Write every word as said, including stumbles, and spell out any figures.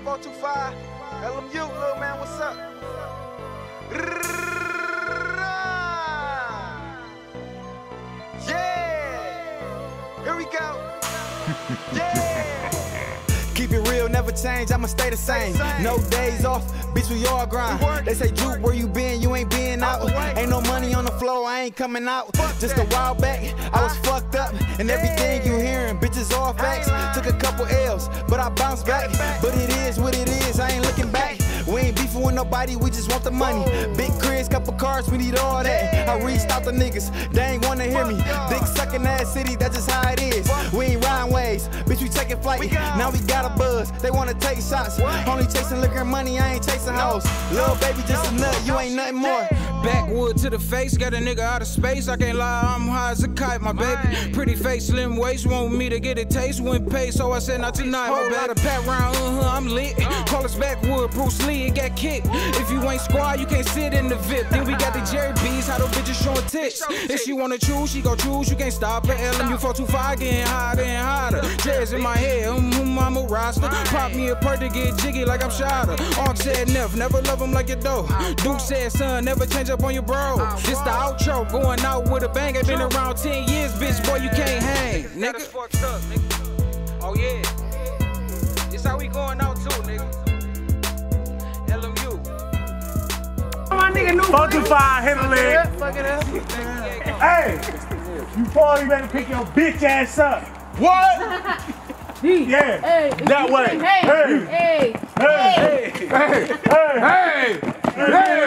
four two five, L M U, little man, what's up? Yeah, here we go. Yeah. Keep it real, never change, I'ma stay the same. No days off, bitch, we all grind. They say, Juke, where you been? You ain't been out. Ain't no money on the floor, I ain't coming out. Just a while back, I was fucked up. And everything you hearing, bitches all facts. Took a couple L's, but I bounced back. But it is what it is, I ain't looking back. We ain't beefing with nobody, we just want the money. Big cribs, couple cars, we need all that. I reached out to niggas, they ain't wanna hear me. Big sucking ass city, that's just how it is. We ain't riding waves, bitch, we taking flight. Now we got a buzz, they wanna take shots. Only chasing liquor and money, I ain't chasing hoes. Little baby, just a nut, you ain't nothing more. Backwood to the face, got a nigga out of space. I can't lie, I'm high as a kite, my baby. Pretty face, slim waist, want me to get a taste. Wouldn't pay, so I said not tonight. Whole lot of pat round, uh-huh, I'm lit. Call us Backwood, Bruce Lee, it got kicked. If you ain't squad, you can't sit in the V I P. Then we got the Jerry B's, how those bitches showing tits. If she wanna choose, she gon' choose, you can't stop her. L M U four two five getting hotter and hotter. Jazz in my head, um, um, I'm a roster. Pop me a perk to get jiggy like I'm Shada. Ark said never, never love him like your dough. Duke said son, never change up on your bro. This the outro, going out with a bang. I've been around ten years, bitch, boy, you can't hang, nigga. Oh yeah, this how we going out too, nigga. L M U. My nigga knew four two five, hit a leg. Fuck it up. Hey, you probably better pick your bitch ass up. What? Yeah, Hey, that way. Hey, Hey, hey, hey, hey, hey, hey, hey.